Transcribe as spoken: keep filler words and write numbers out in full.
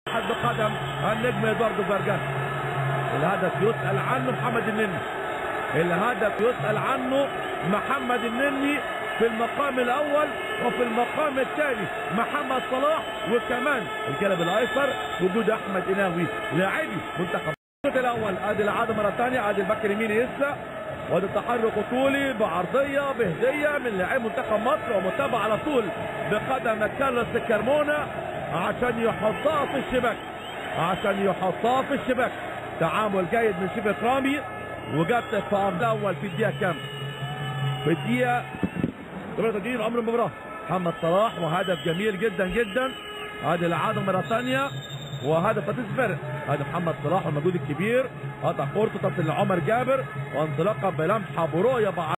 حد قدم النجم ادواردو فارجاس. الهدف يسأل عنه محمد النني، الهدف يسأل عنه محمد النني في المقام الاول، وفي المقام الثاني محمد صلاح، وكمان الجانب الايسر وجود احمد قناوي لاعبي منتخب الشوط الاول. ادي العاده مره ثانيه، ادي الباك اليمين يسا، وادي التحرك طولي بعرضيه بهديه من لاعب منتخب مصر، ومتابعه على طول بقدم كارلوس كارمونا عشان يحطها في الشباك، عشان يحطها في الشباك. تعامل جيد من شريف اكرامي، وجت في الاول في الدقيقه كام؟ في الدقيقه ثمانية وثلاثين عمر المباراه. محمد صلاح وهدف جميل جدا جدا. ادي العاده مره ثانيه وهدف تسديد فرق. ادي محمد صلاح والمجهود الكبير، قطع كورته تصل لعمر جابر، وانطلاقا بلمحه برؤيه